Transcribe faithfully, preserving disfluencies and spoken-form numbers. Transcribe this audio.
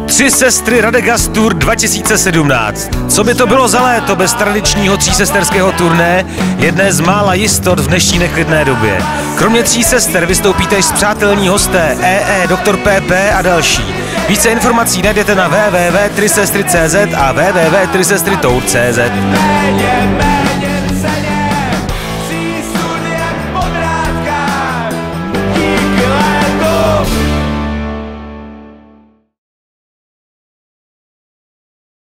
Tři sestry Radegast Tour dva tisíce sedmnáct. Co by to bylo za léto bez tradičního třísesterského turné, jedné z mála jistot v dnešní neklidné době. Kromě tří sester vystoupí též spřátelní hosté E E, doktor P P a další. Více informací najdete na w w w tečka tři sestry tečka cz a w w w tečka tři sestry tour tečka cz.